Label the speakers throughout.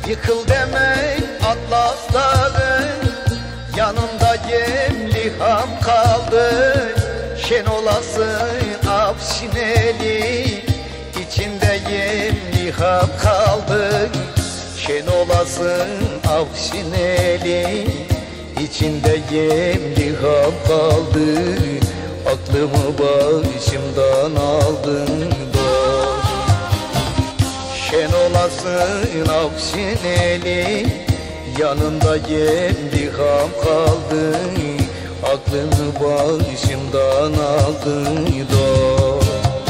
Speaker 1: Yıkıl demek Atlas Dağı, yanımda Yemliham kaldı. Şen olasın Afşineli, içinde Yemliham kaldı. Şen olasın Afşineli, içinde Yemliham kaldı. Aklımı başımdan aldın dost. Şen olasın Afşineli, yanında Yemliham kaldı. Aklımı başımdan aldın dost.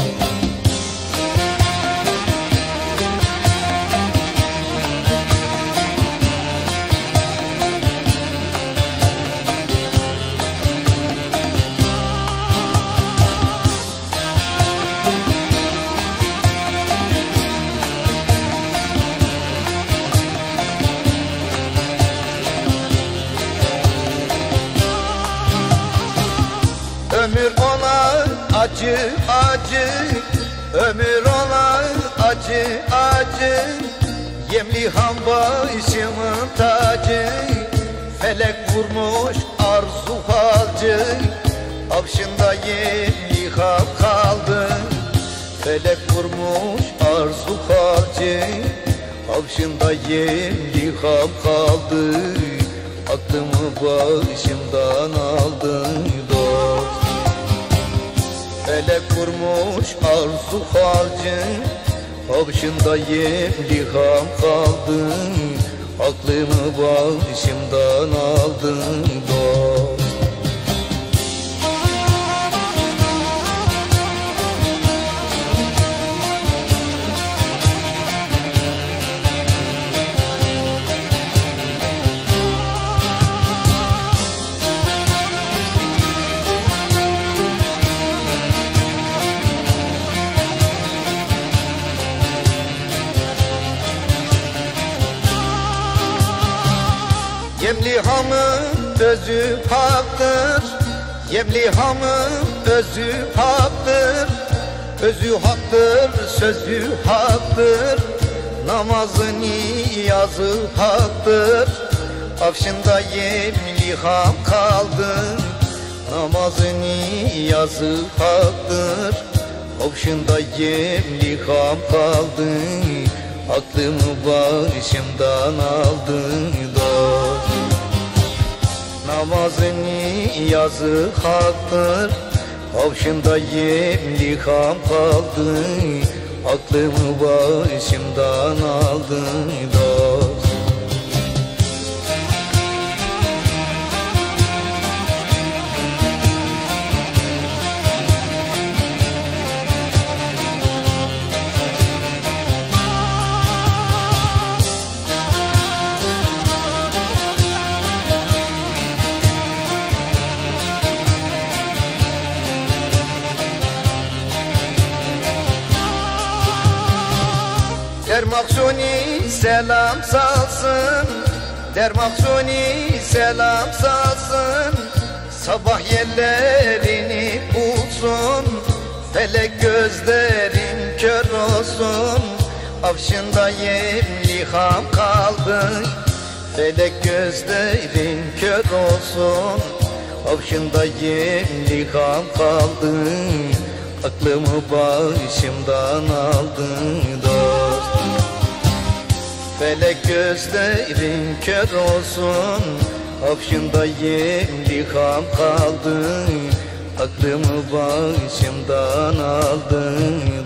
Speaker 1: Ömür ona acı acı, ömür ona acı acı. Yemliham başımın tacı, felek vurmuş arzu halcı. Afşında Yemliham kaldı, felek vurmuş arzu halcı. Afşında Yemliham kaldı, aklımı başımdan aldın dost. Felek vurmuş arzu halcı, Afşında Yemliham kaldı. Aklımı başımdan aldın dost. Yemliham'ın özü haktır, Yemliham'ın özü haktır. Özü haktır, sözü haktır, namazı niyazı haktır. Afşında Yemliham kaldı, namazı niyazı haktır. Afşında Yemliham kaldı, aklımı başımdan aldın dost. Namazı niyazı haktır, Afşında Yemliham kaldı. Aklımı başımdan aldın dost. Dermaksuni selam salsın, Dermaksuni selam salsın. Sabah yerlerini bulsun, felek gözlerin kör olsun. Afşında Yemliham kaldı, felek gözlerin kör olsun. Afşında Yemliham kaldı, aklımı başımdan aldın dost. Felek gözlerin kör olsun, Afşında Yemliham kaldı. Aklımı başımdan aldın